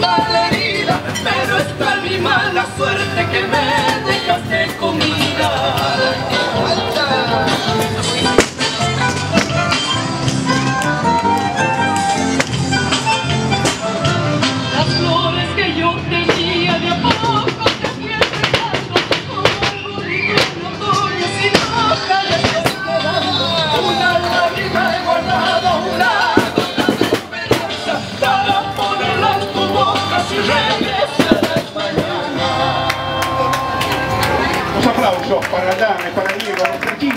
malherida, pero está mi mala suerte que me dejaste comida. Las flores que yo tenía de a poco se fui entregando como arbolito en otoño sin hoja le estoy quedando. Una lágrima he guardado, una gota de esperanza para ponerla en tu boca si regresarás mañana. Los aplausos para Dame, para Diego, nuestra chica.